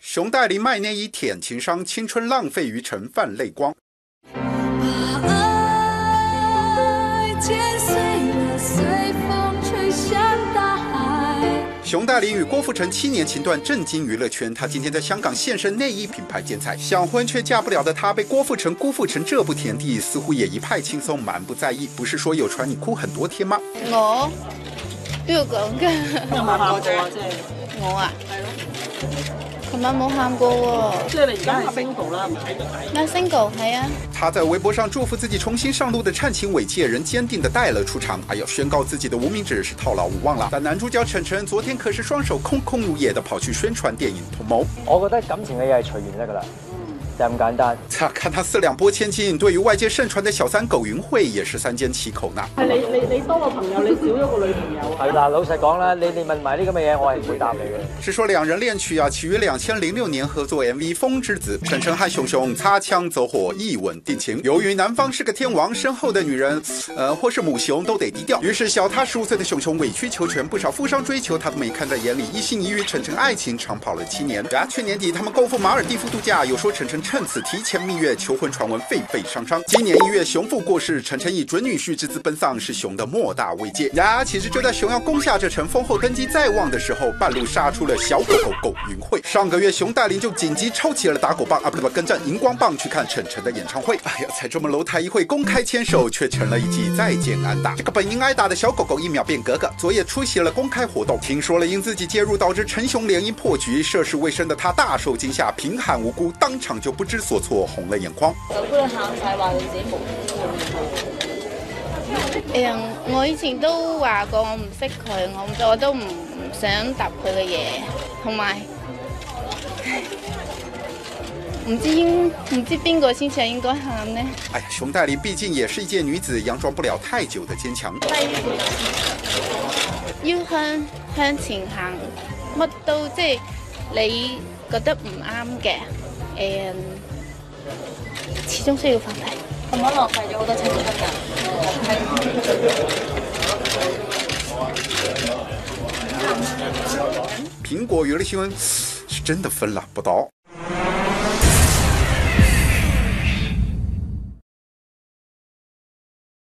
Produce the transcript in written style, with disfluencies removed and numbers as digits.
熊黛林卖内衣舔情伤，青春浪费于尘泛泪光。 把爱剪碎了，随风吹向大海。 熊黛林与郭富城7年情断震惊娱乐圈，她今天在香港现身内衣品牌剪彩，想婚却嫁不了的她被郭富城辜负成这步田地，似乎也一派轻松，蛮不在意。不是說有傳你哭很多天嗎？ 我邊度講㗎？ 有冇喊過啊？即係我啊， 係咯。 琴晚冇喊過喎。 即係你而家係 single 啦，係咪？ 那 single 係啊。 他在微博上祝福自己重新上路的唱情猥亵人堅定地帶了出場，還要宣告自己的無名指是套牢無望了。但男主角陳晨昨天可是雙手空空如也地跑去宣傳電影《同謀》。 我覺得感情嘅嘢係隨緣得㗎啦。 就咁簡單。 看他4兩撥千金，對於外界盛傳的小三苟芸慧也是3緘其口呢。 係你多個朋友，你少咗個女朋友。 係嗱，老實講啦，你哋問埋呢咁嘅嘢，我係唔會答你嘅。 是說兩人戀曲啊，起於2006年合作 MV《風之子》，陳晨和熊熊擦槍走火，一吻定情。由於男方是個天王，身後的女人，或是母熊都得低調。於是小他15歲的熊熊委曲求全，不少富商追求他都沒看在眼裡，一心一於陳晨愛情長跑了7年。去年底他們共赴馬爾地夫度假，有說陳晨趁此提前蜜月，求婚傳聞沸沸揚揚。今年1月，熊父過世，陳晨以準女婿之姿奔喪，是熊的莫大慰藉。其實就在熊要攻下這城封後根基再旺的時候，半路殺出了小狗狗苟芸慧。上個月，熊黛林就緊急抽起了打狗棒跟戰熒光棒去看陳晨的演唱會。哎呀，才這麼樓台一會公開牽手，卻成了一記再見挨打。這個本應挨打的小狗狗1秒變哥哥，昨夜出席了公開活動，聽說了因自己介入導致陳熊聯姻破局，涉世未深的他大受驚嚇，貧寒無辜，當場就不知所措。 紅了眼眶。 就嗰度喊晒話你自己無我以前都話過我唔識佢，我都唔想答佢嘅嘢，同埋唔知邊個先至應該喊呢？ 哎呀，熊黛林畢竟也是一介女子，佯裝不了太久的堅強。 要向前行，乜都即係你覺得唔啱嘅。 始終需要放低。 咁樣浪費咗好多青春㗎。 蘋果娛樂新聞是真的分了不到。